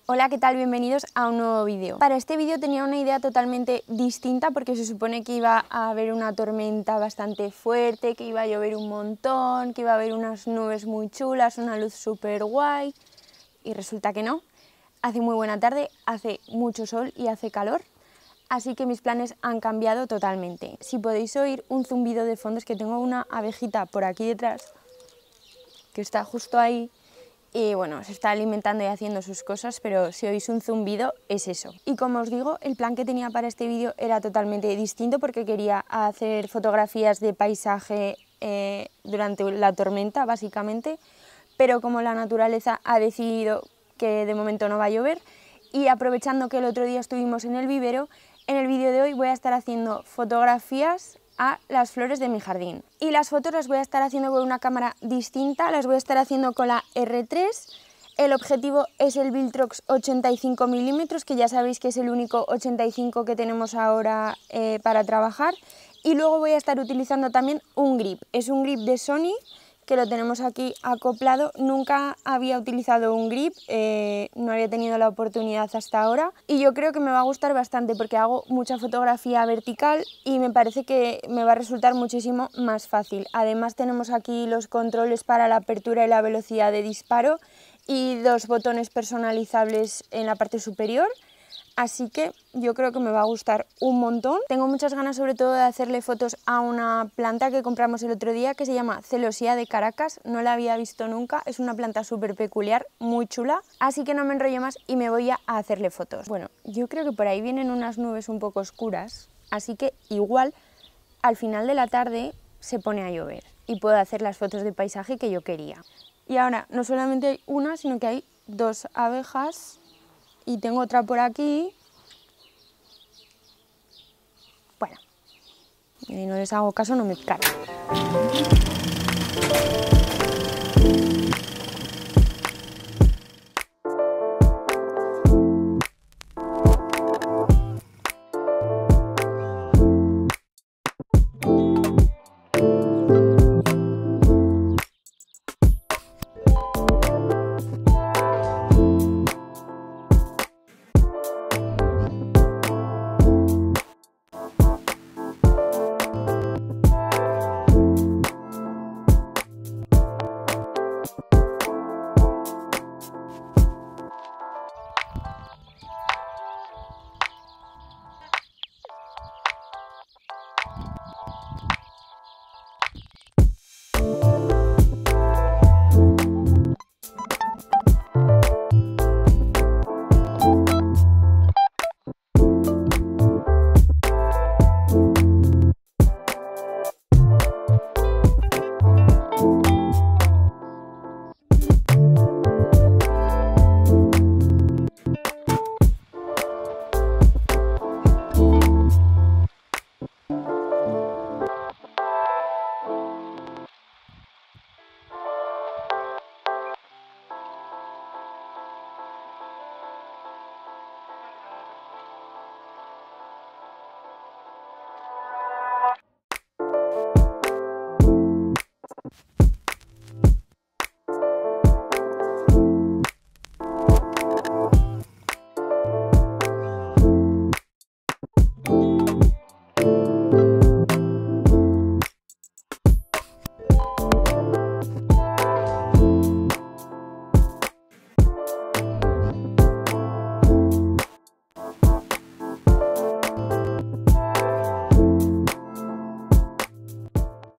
Hola, ¿qué tal? Bienvenidos a un nuevo vídeo. Para este vídeo tenía una idea totalmente distinta porque se supone que iba a haber una tormenta bastante fuerte, que iba a llover un montón, que iba a haber unas nubes muy chulas, una luz súper guay, y resulta que no. Hace muy buena tarde, hace mucho sol y hace calor, así que mis planes han cambiado totalmente. Si podéis oír un zumbido de fondo, es que tengo una abejita por aquí detrás, que está justo ahí, y bueno, se está alimentando y haciendo sus cosas, pero si oís un zumbido es eso. Y como os digo, el plan que tenía para este vídeo era totalmente distinto porque quería hacer fotografías de paisaje durante la tormenta, básicamente, pero como la naturaleza ha decidido que de momento no va a llover, y aprovechando que el otro día estuvimos en el vivero, en el vídeo de hoy voy a estar haciendo fotografías a las flores de mi jardín. Y las fotos las voy a estar haciendo con una cámara distinta, las voy a estar haciendo con la R3. El objetivo es el Viltrox 85 mm, que ya sabéis que es el único 85 que tenemos ahora para trabajar. Y luego voy a estar utilizando también un grip, es un grip de Sony, que lo tenemos aquí acoplado. Nunca había utilizado un grip, no había tenido la oportunidad hasta ahora, y yo creo que me va a gustar bastante porque hago mucha fotografía vertical y me parece que me va a resultar muchísimo más fácil. Además tenemos aquí los controles para la apertura y la velocidad de disparo y dos botones personalizables en la parte superior. Así que yo creo que me va a gustar un montón. Tengo muchas ganas sobre todo de hacerle fotos a una planta que compramos el otro día que se llama Celosía de Caracas. No la había visto nunca, es una planta súper peculiar, muy chula. Así que no me enrollo más y me voy a hacerle fotos. Bueno, yo creo que por ahí vienen unas nubes un poco oscuras, así que igual al final de la tarde se pone a llover y puedo hacer las fotos de paisaje que yo quería. Y ahora no solamente hay una, sino que hay dos abejas. Y tengo otra por aquí. Bueno, y no les hago caso, no me pican.